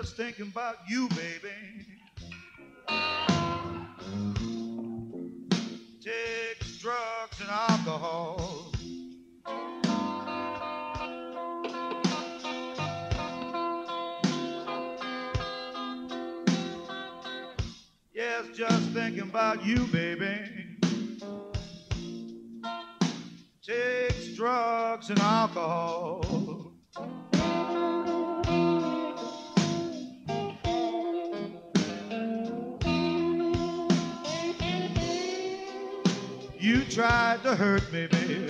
just thinking about you, baby. Takes drugs and alcohol. Yes, just thinking about you, baby. Takes drugs and alcohol. You tried to hurt me, baby.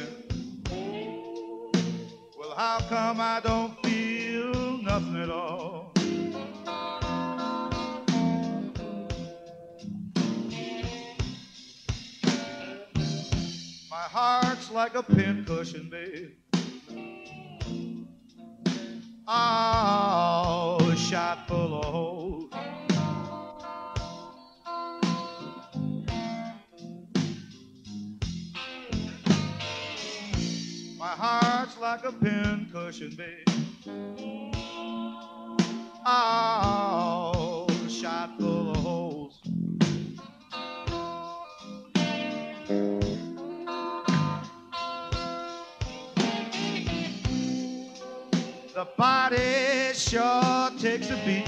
Well, how come I don't feel nothing at all? My heart's like a pincushion, babe. Oh, shot full of holes. My heart's like a pincushion, babe. Oh, shot full of holes. The body sure takes a beat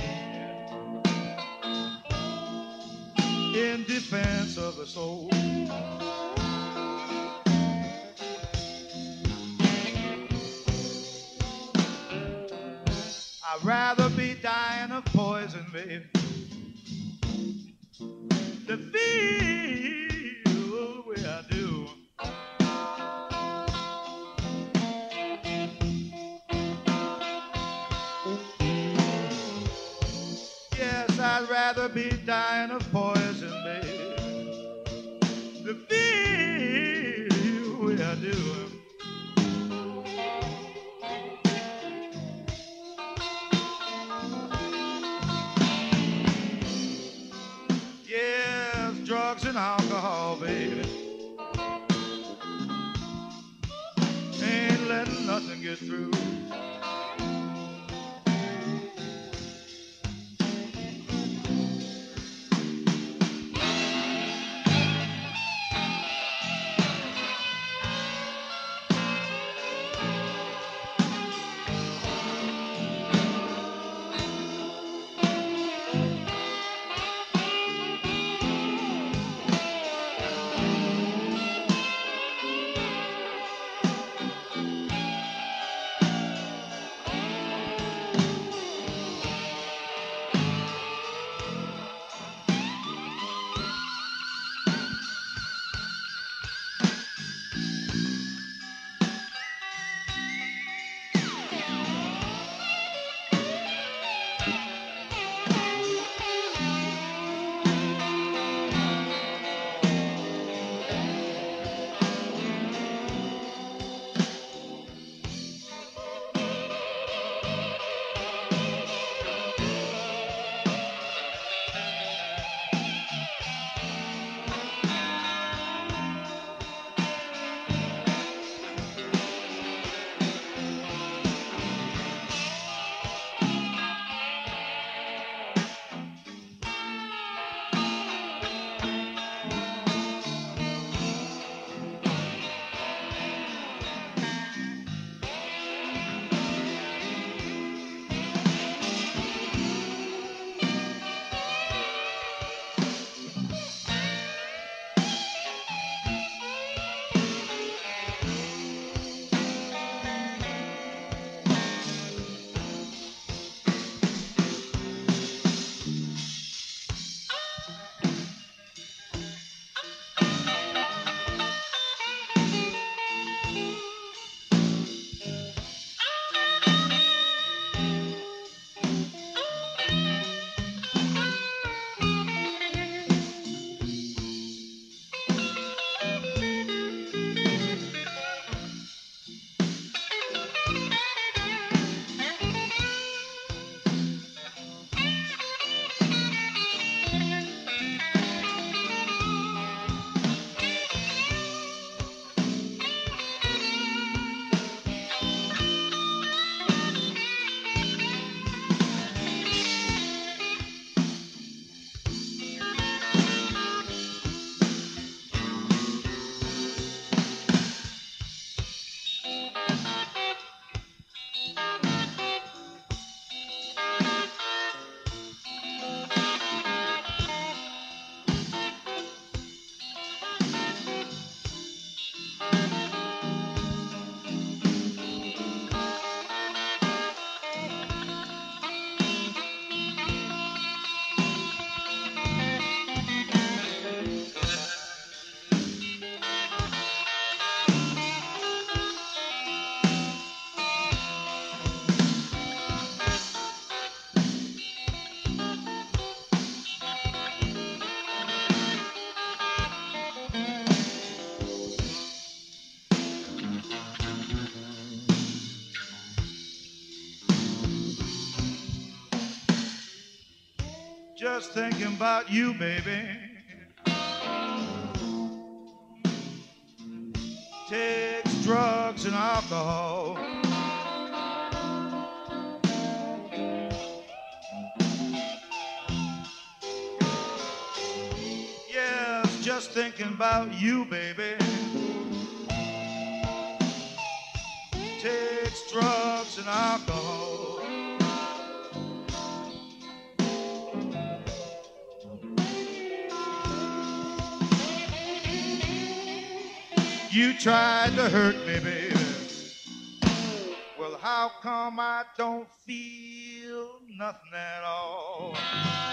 in defense of the soul. I'd rather be dying of poison, babe, to feel the way I do. Yes, I'd rather be dying of poison, babe, to feel the way I do. Yes, drugs and alcohol, baby, ain't letting nothing get through. just thinking about you, baby. Takes drugs and alcohol. Yes, just thinking about you, baby. Takes drugs and alcohol. You tried to hurt me, baby. Well, how come I don't feel nothing at all?